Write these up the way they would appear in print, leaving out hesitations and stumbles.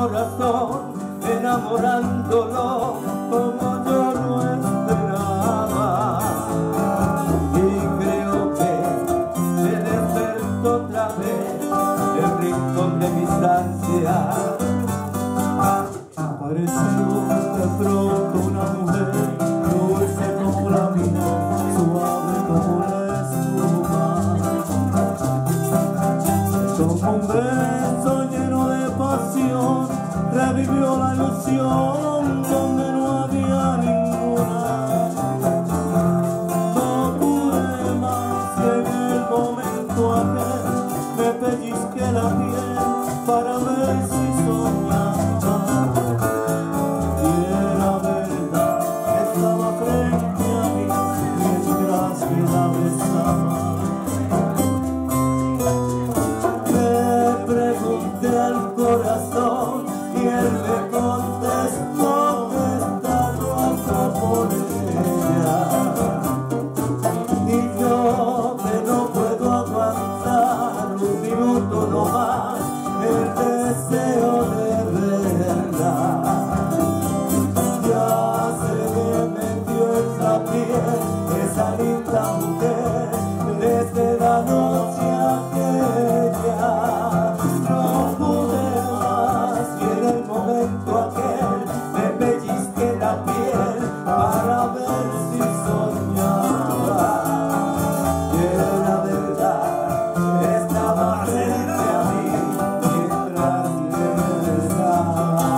corazón, enamorándolo como yo no esperaba. Y creo que se despertó otra vez el rincón de mis ansias. Apareció de pronto una mujer, dulce como la mina, suave como la espuma. Como un beso lleno de pasión, revivió la ilusión donde no había ninguna. No pude más y en el momento aquel me pellizqué la piel para ver si soñaba. Y era verdad, estaba frente a mí mientras que la besaba. Me pregunté al corazón y él me contestó que está loco por ella. Y yo que no puedo aguantar un minuto no más el deseo de verla. Ya se me metió en la piel esa linda mujer desde la noche aquella. No pude más y en el momento aquel me pellizqué la piel para ver si soñaba. Y era verdad, estaba frente a mí mientras le besaba.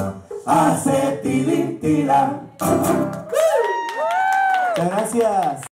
Hace tilín, tilán. Muchas gracias.